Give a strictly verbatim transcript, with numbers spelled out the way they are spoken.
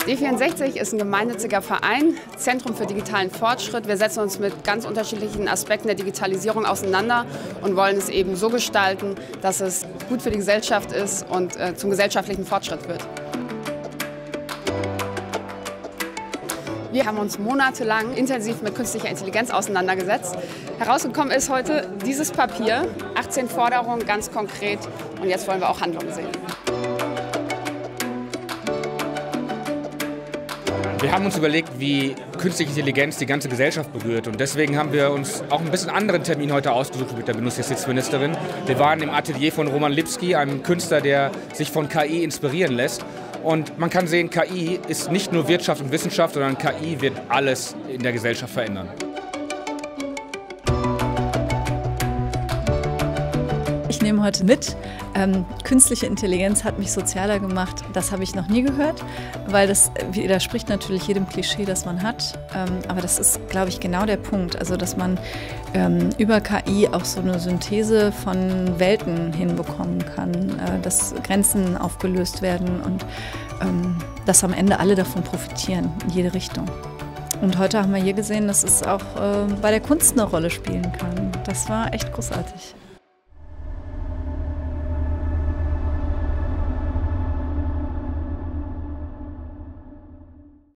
D vierundsechzig ist ein gemeinnütziger Verein, Zentrum für digitalen Fortschritt. Wir setzen uns mit ganz unterschiedlichen Aspekten der Digitalisierung auseinander und wollen es eben so gestalten, dass es gut für die Gesellschaft ist und äh, zum gesellschaftlichen Fortschritt wird. Wir haben uns monatelang intensiv mit künstlicher Intelligenz auseinandergesetzt. Herausgekommen ist heute dieses Papier, achtzehn Forderungen, ganz konkret. Und jetzt wollen wir auch Handlungen sehen. Wir haben uns überlegt, wie künstliche Intelligenz die ganze Gesellschaft berührt. Und deswegen haben wir uns auch ein bisschen anderen Termin heute ausgesucht mit der Bundesjustizministerin. Wir waren im Atelier von Roman Lipski, einem Künstler, der sich von K I inspirieren lässt. Und man kann sehen, K I ist nicht nur Wirtschaft und Wissenschaft, sondern K I wird alles in der Gesellschaft verändern. Ich nehme heute mit, ähm, künstliche Intelligenz hat mich sozialer gemacht. Das habe ich noch nie gehört, weil das widerspricht natürlich jedem Klischee, das man hat. Ähm, aber das ist, glaube ich, genau der Punkt. Also, dass man ähm, über K I auch so eine Synthese von Welten hinbekommen kann, äh, dass Grenzen aufgelöst werden und ähm, dass am Ende alle davon profitieren, in jede Richtung. Und heute haben wir hier gesehen, dass es auch äh, bei der Kunst eine Rolle spielen kann. Das war echt großartig.